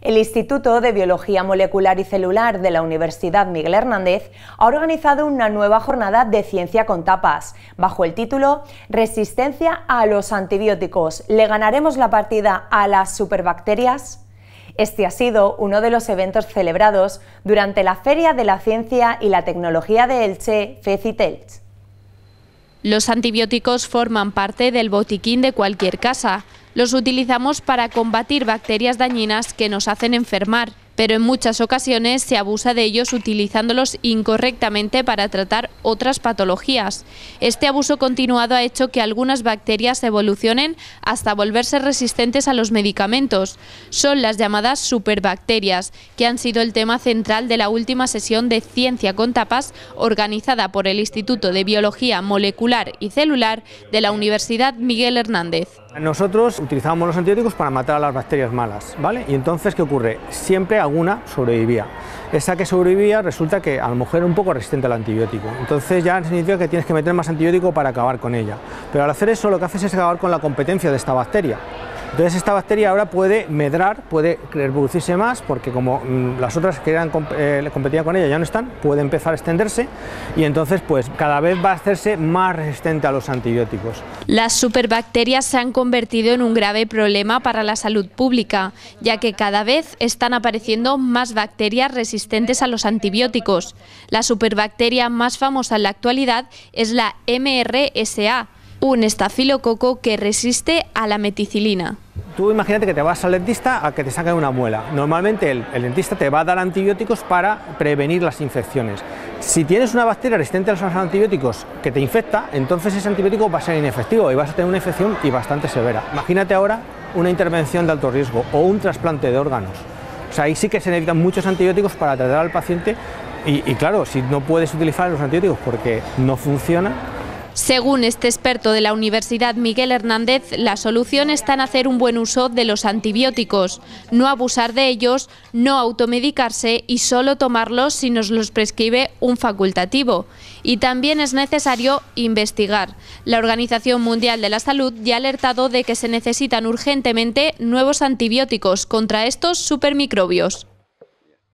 El Instituto de Biología Molecular y Celular de la Universidad Miguel Hernández ha organizado una nueva jornada de ciencia con tapas, bajo el título «Resistencia a los antibióticos. ¿Le ganaremos la partida a las superbacterias?». Este ha sido uno de los eventos celebrados durante la Feria de la Ciencia y la Tecnología de Elche, FECIT-Elche. Los antibióticos forman parte del botiquín de cualquier casa. Los utilizamos para combatir bacterias dañinas que nos hacen enfermar, pero en muchas ocasiones se abusa de ellos utilizándolos incorrectamente para tratar otras patologías. Este abuso continuado ha hecho que algunas bacterias evolucionen hasta volverse resistentes a los medicamentos. Son las llamadas superbacterias, que han sido el tema central de la última sesión de Ciencia con Tapas organizada por el Instituto de Biología Molecular y Celular de la Universidad Miguel Hernández. Nosotros utilizamos los antibióticos para matar a las bacterias malas, ¿vale? Y entonces, ¿qué ocurre? Siempre alguna sobrevivía. Esa que sobrevivía resulta que a lo mejor era un poco resistente al antibiótico. Entonces ya significa que tienes que meter más antibiótico para acabar con ella. Pero al hacer eso lo que haces es acabar con la competencia de esta bacteria. Entonces esta bacteria ahora puede medrar, puede reproducirse más, porque como las otras que competían con ella ya no están, puede empezar a extenderse y entonces pues cada vez va a hacerse más resistente a los antibióticos. Las superbacterias se han convertido en un grave problema para la salud pública, ya que cada vez están apareciendo más bacterias resistentes a los antibióticos. La superbacteria más famosa en la actualidad es la MRSA, un estafilococo que resiste a la meticilina. Tú imagínate que te vas al dentista a que te saquen una muela. Normalmente el dentista te va a dar antibióticos para prevenir las infecciones. Si tienes una bacteria resistente a los antibióticos que te infecta, entonces ese antibiótico va a ser inefectivo y vas a tener una infección y bastante severa. Imagínate ahora una intervención de alto riesgo o un trasplante de órganos. O sea, ahí sí que se necesitan muchos antibióticos para tratar al paciente y claro, si no puedes utilizar los antibióticos porque no funciona. Según este experto de la Universidad Miguel Hernández, la solución está en hacer un buen uso de los antibióticos, no abusar de ellos, no automedicarse y solo tomarlos si nos los prescribe un facultativo. Y también es necesario investigar. La Organización Mundial de la Salud ya ha alertado de que se necesitan urgentemente nuevos antibióticos contra estos supermicrobios.